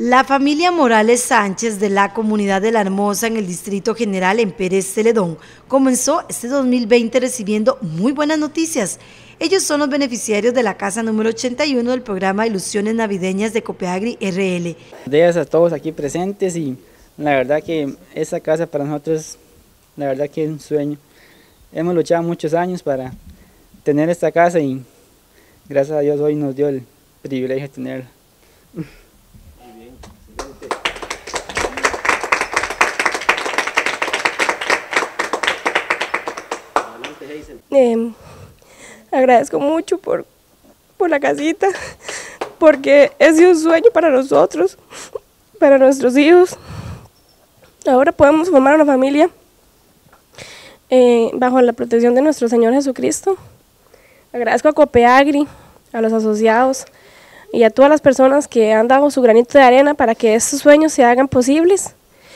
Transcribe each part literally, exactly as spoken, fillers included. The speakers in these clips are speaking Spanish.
La familia Morales Sánchez de la comunidad de La Hermosa en el Distrito General en Pérez Celedón comenzó este dos mil veinte recibiendo muy buenas noticias. Ellos son los beneficiarios de la casa número ochenta y uno del programa Ilusiones Navideñas de Copeagri R L. Días a todos aquí presentes, y la verdad que esta casa para nosotros, la verdad que es un sueño. Hemos luchado muchos años para tener esta casa y gracias a Dios hoy nos dio el privilegio de tenerla. Eh, agradezco mucho por, por la casita, porque es un sueño para nosotros, para nuestros hijos. Ahora podemos formar una familia eh, bajo la protección de nuestro Señor Jesucristo. Agradezco a Copeagri, a los asociados y a todas las personas que han dado su granito de arena para que estos sueños se hagan posibles.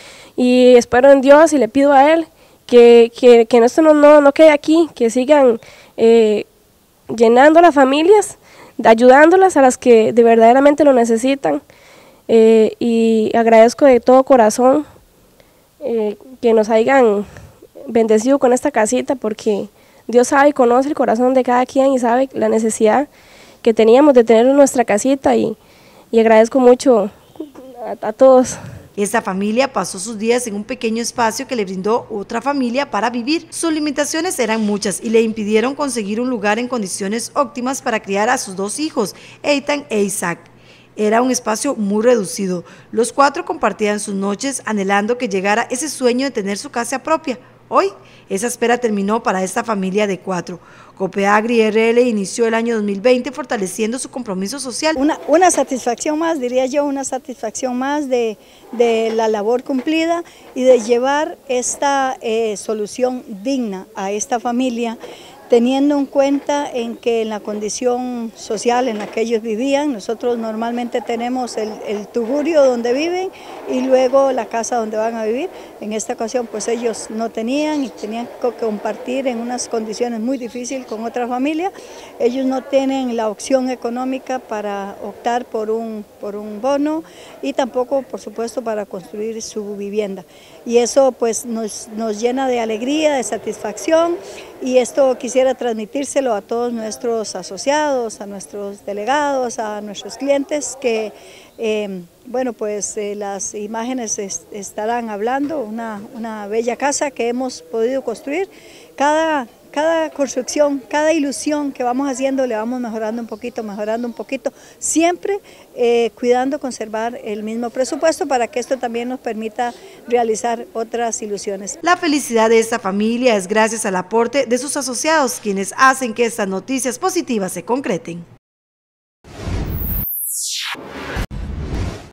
Y espero en Dios y le pido a Él que, que, que esto no, no, no quede aquí, que sigan eh, llenando las familias, ayudándolas a las que de verdaderamente lo necesitan. Eh, y agradezco de todo corazón eh, que nos hayan bendecido con esta casita, porque Dios sabe y conoce el corazón de cada quien y sabe la necesidad que teníamos de tener nuestra casita, y, y agradezco mucho a, a todos. Esta familia pasó sus días en un pequeño espacio que le brindó otra familia para vivir. Sus limitaciones eran muchas y le impidieron conseguir un lugar en condiciones óptimas para criar a sus dos hijos, Eitan e Isaac. Era un espacio muy reducido. Los cuatro compartían sus noches anhelando que llegara ese sueño de tener su casa propia. Hoy, esa espera terminó para esta familia de cuatro. Copeagri R L inició el año dos mil veinte fortaleciendo su compromiso social. Una, una satisfacción más, diría yo, una satisfacción más de, de la labor cumplida y de llevar esta eh, solución digna a esta familia, teniendo en cuenta en que en la condición social en la que ellos vivían, nosotros normalmente tenemos el, el tugurio donde viven y luego la casa donde van a vivir. En esta ocasión pues ellos no tenían y tenían que compartir en unas condiciones muy difíciles con otra familia. Ellos no tienen la opción económica para optar por un, por un bono y tampoco, por supuesto, para construir su vivienda. Y eso pues nos, nos llena de alegría, de satisfacción, y esto quisiera transmitírselo a todos nuestros asociados, a nuestros delegados, a nuestros clientes, que eh, bueno, pues eh, las imágenes est estarán hablando, una, una bella casa que hemos podido construir. Cada, cada construcción, cada ilusión que vamos haciendo le vamos mejorando un poquito, mejorando un poquito, siempre eh, cuidando conservar el mismo presupuesto para que esto también nos permita realizar otras ilusiones. La felicidad de esta familia es gracias al aporte de sus asociados, quienes hacen que estas noticias positivas se concreten.